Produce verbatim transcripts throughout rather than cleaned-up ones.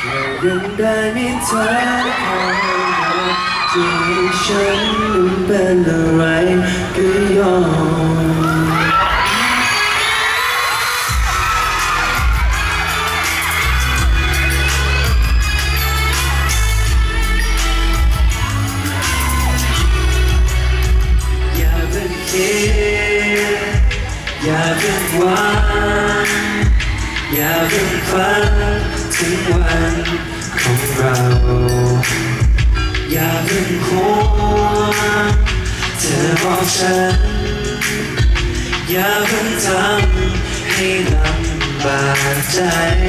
ยังได้มีเธอเข้ามาที่ฉันเป็นอะไรก็ยอมอย่าเพิ่งคิดอย่าเพิ่งหวังอย่าเพิ่งฝันถึงวันของเราอย่าเพิ่งห่วงเธอบอกฉันอย่าเพิ่งทำให้ลำบากใจ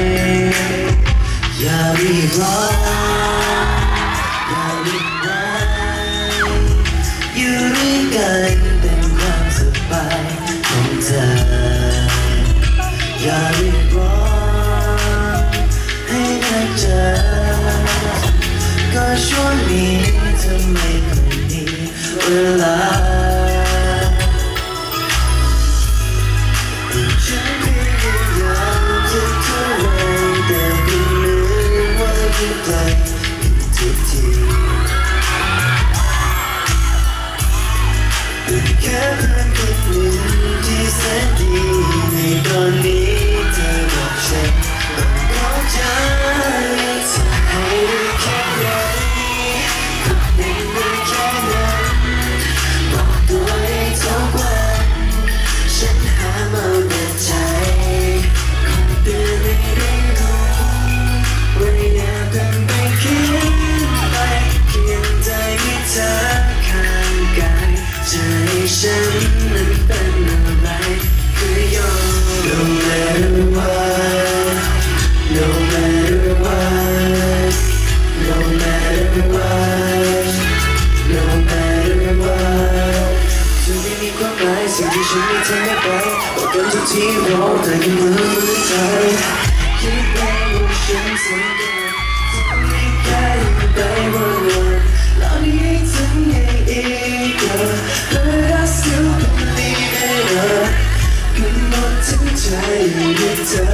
อย่ารีบร้อนอย่ารีบร้อนอยู่ด้วยกันเป็นความสบายของเธออย่ารีบร้อนให้มาเจอก็ช่วงนี้เธอไม่ค่อยมีเวลาฉันพยายามจะเท่าไรแต่ก็ลืมว่าอยู่ไกลทุกทีเป็นแค่เพื่อนคนหนึ่งที่แสนดีในตอนนี้เธอบอกฉันต้องเข้าใจเธอให้ได้แค่ไหนก็เป็นได้แค่นั้นบอกตัวเองทุกวันฉันหามาเปิดใจคงเตือนให้ได้รู้ว่าอย่าเพิ่งไปคิดไปเพียงใจมีเธอข้างกายใจฉันนั้นเป็นอะไรคือยอม No matter what No matter what No matter what No matter what จะไม่มีความหมายสิ่งที่ฉันไม่ทำให้ไปบอกกันทุกทีร้องแต่ยังมือใจคิดไปว่าฉันสำคัญทำให้แค่อยู่ไปวันๆแล้วนี่ถึงยังอีกอ่ะ But I still believe in her กันหมดทั้งใจให้เธอ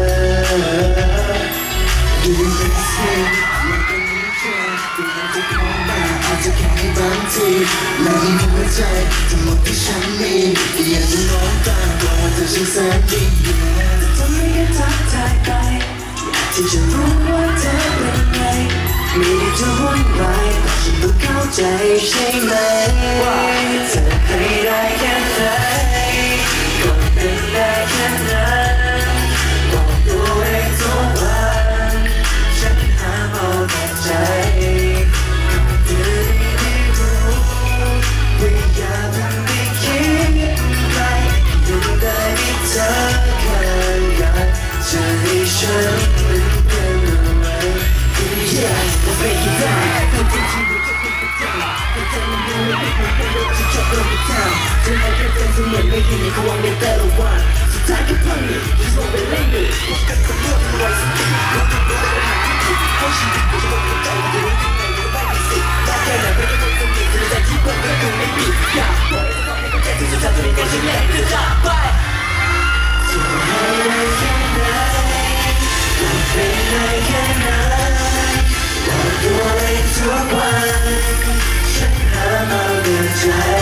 อยู่ในเส้นอยากเป็นมิตรเธออยากจะขอมาอาจจะแค่ให้บางทีและที่หัวใจทั้งหมดที่ฉันมีอยากจะร้องตามบอกว่าเธอช่างแสนดีแต่ทำไมแค่ทักทายไปอยากที่จะรู้ว่าเธอเป็นไงไม่ได้จะวุ่นวายแต่ฉันต้องเข้าใจใช่ไหมว่าเธอให้ได้แค่ไหนก็เป็นได้แค่นั้นบอกตัวเองทุกวันฉันหาเอาแต่ใจก็เตือนให้รู้ว่าอย่าเพิ่งไปคิดไปยังได้มีเธอข้างกายใจฉันมันเป็นอะไรYeah, we'll break it down. Don't think you will take it down. Don't tell me you will make me feel like you chop on the town. Tonight you're dancing with me, and you go on the better one. So take it from me, just don't believe me. What's got the more than rice and beef? What the more than I can do? How she did it, you won't get down. You don't think you're right, you see. Back at it, break it down from me. So that you won't get to me. Yeah, boy, it's a fucking dance. So tell me that you let it down. Bye. So how I can die? Don't think I can die.บอกตัวเองทุกวันฉันหามาเดินใจ